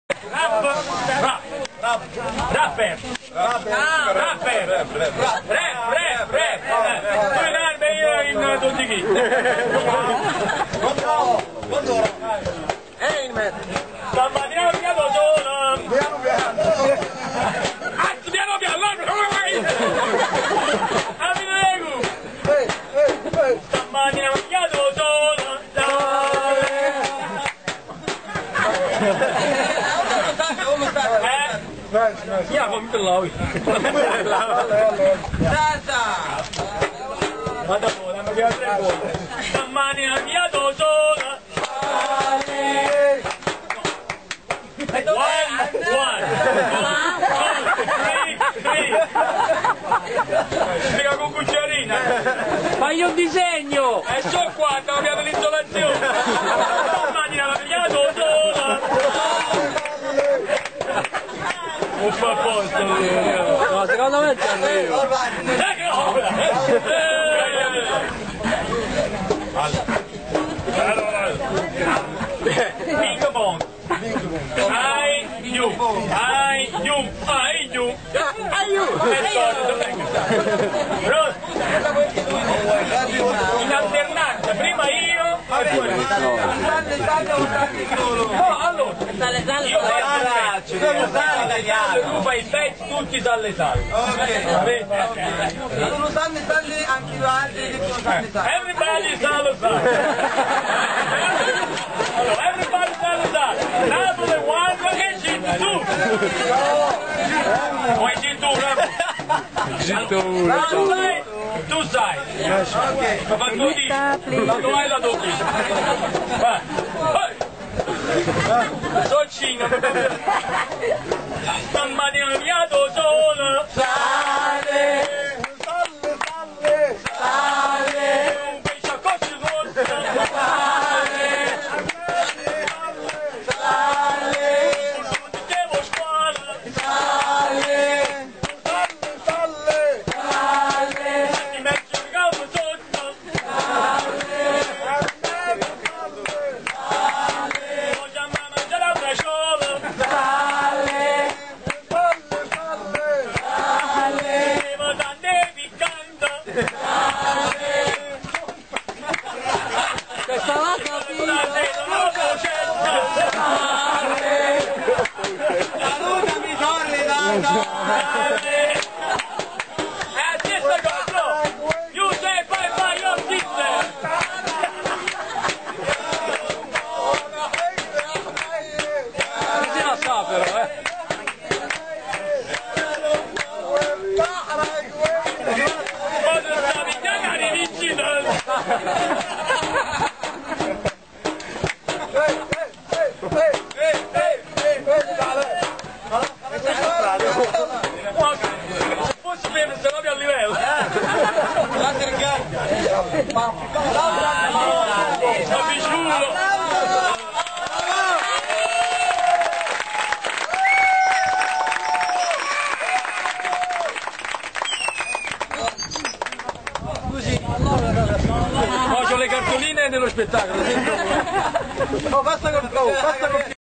Rapper. Tu io in Dondighi. Stamattina piano solo. Piano stamattina piano solo. Ja, kom te lauw. Vada buona, mi piace tre buone. Stamani avviato sola. One. Three. Spiega con cucciarina. Fai un disegno! E so qua, stiamo piano l'insolazione. Stamani avviato sola. Non fa posto, no, secondo me c'è arrivo. Ping pong. In alternanza, prima io e poi no, allora io tu fai il pezzo, tutti dalle sale. Sono sanno sale anche gli altri che sono sanno sale. Everybody sale sale. Allora, everybody sale sale. Napoli one e G2. Poi G2, tu sai. Ok. Ma fa tutti. Quando hai la doppia. Va. Soccino. Stamattina avviato solo. Sale. Un pesce a così rosso. Devo scuola. Ti metti il capo sotto. Vogliamo mangiare a braciola. Devo tante piccante. Questa l'ha capito! Salutami sorri tanto! Così la sa però, Posso bere se no vi a livello. Sto pisciulo. Faccio le cartoline dello spettacolo. Oh, basta col